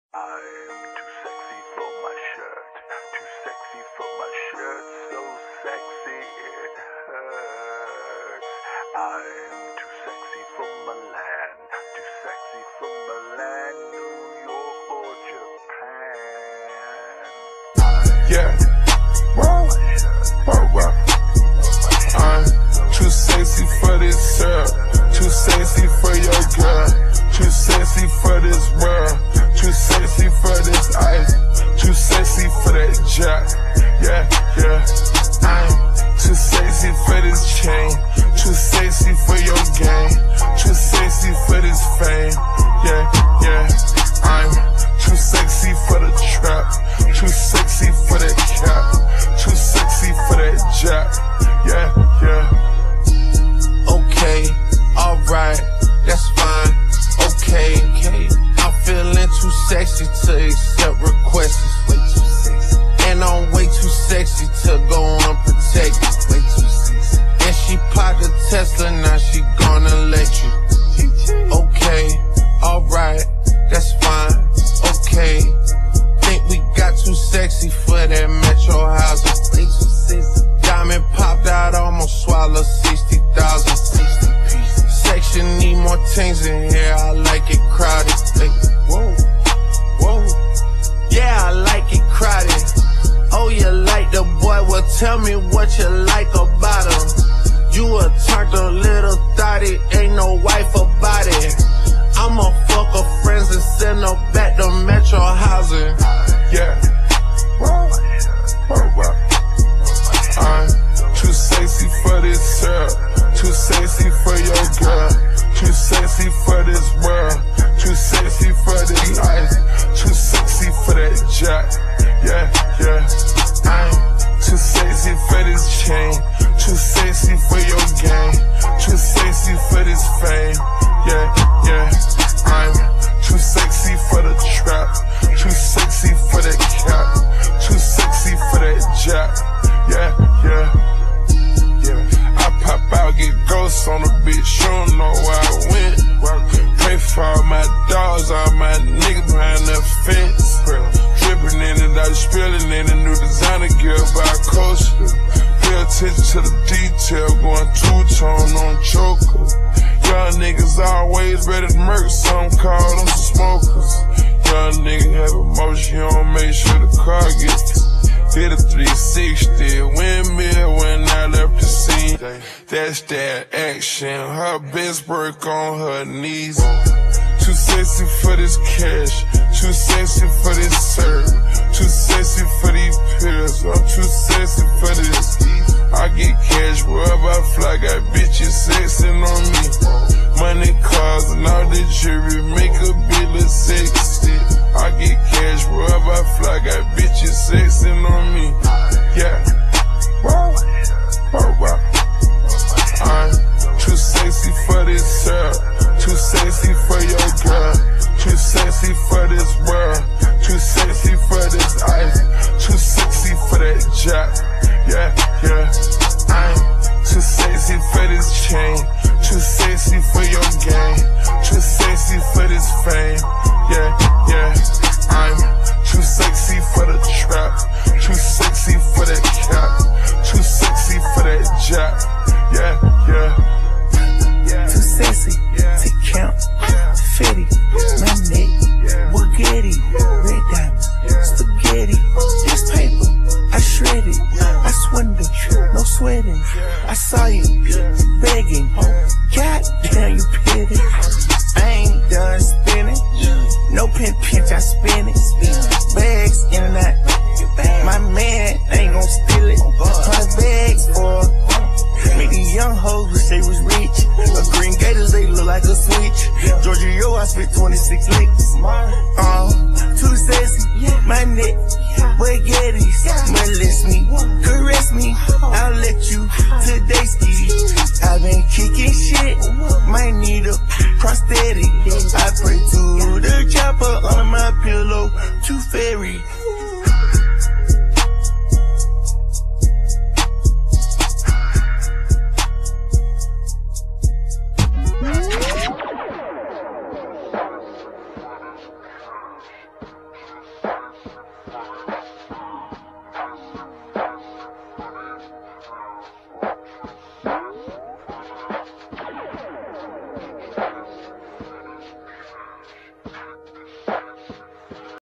I'm too sexy for my shirt, too sexy for my shirt, so sexy it hurts. I'm too sexy for Milan, too sexy for Milan, New York or Japan. Yeah, whoa. I'm too sexy for this shirt, too sexy for your girl, too sexy for this world, too sexy for this ice, too sexy for that jack. Yeah. I'm too sexy for this chain, too sexy for your game, too sexy for this fame. Yeah. I'm too sexy for the trap, too sexy for that cap, too sexy for that jack. Yeah. Okay, alright, that's fine. Okay, I'm feeling too sexy to accept requests. Way too sexy. And I'm way too sexy to go unprotected. Way too sexy. And she popped a Tesla, now she gonna let you. Okay, alright, that's fine. Okay, think we got too sexy for that Metro housing. Way too sexy. Diamond popped out, almost swallowed 60,000. Section need more things in here, I like it crowded. Hey, whoa. Yeah, I like it crowded. Oh, you like the boy? Well, tell me what you like about him. You a turned a little thotty, ain't no wife about it. I'ma fuck her friends and send her back to Metro housing. Yeah. I'm too sexy for this shirt, too sexy for your girl, too sexy for this world, too sexy for this ice, too sexy for that jack. Yeah. I'm too sexy for this chain, too sexy for your game, too sexy for this fame. Yeah. I'm too sexy for the trap, too sexy for that cap, too sexy for that jack. Yeah. I pop out, get ghosts on the bitch, she don't know where I went. Pray for all my dogs, all my niggas behind the fence. Dripping in it, I spilling in a new designer gear by Coaster. Pay attention to the detail, going two-tone on choker. Young niggas always ready to murk, some call them some smokers. Young nigga have emotion, you don't make sure the car gets hit a 360, windmill when I left the scene. That's that action, her best work on her knees. Too sexy for this cash, too sexy for this serve, too sexy for these pills, I'm too sexy for this. I get cash wherever I fly, got bitches sexing on me. Money, cars, and all the jewelry make a bill of sexy. I get cash wherever I fly, got bitches sexing on me. Yeah. I'm too sexy for this shirt, too sexy for your girl, too sexy for this world, too sexy for this ice, too sexy for that jack. Yeah. I'm too sexy for this chain, too sexy for your game, too sexy for this fame. Yeah. I'm too sexy for the trap, too sexy for that cap, too sexy for that jack. Yeah. Too sexy to count, Fetty, my neck, Bugatti, red diamonds, spaghetti, this paper, I shred it, I swindle, no sweating, I saw you begging, goddamn you petty, I ain't done spinning, no pinch, I spin it, bags in and out, my man ain't gon' steal it, 100 bags for make these young hoes wish they was rich. A green gators, they look like a switch. Georgia, I spit 26 licks.